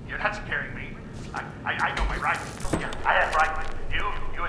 You're not scaring me. I know my rights. Yeah, I have rights. You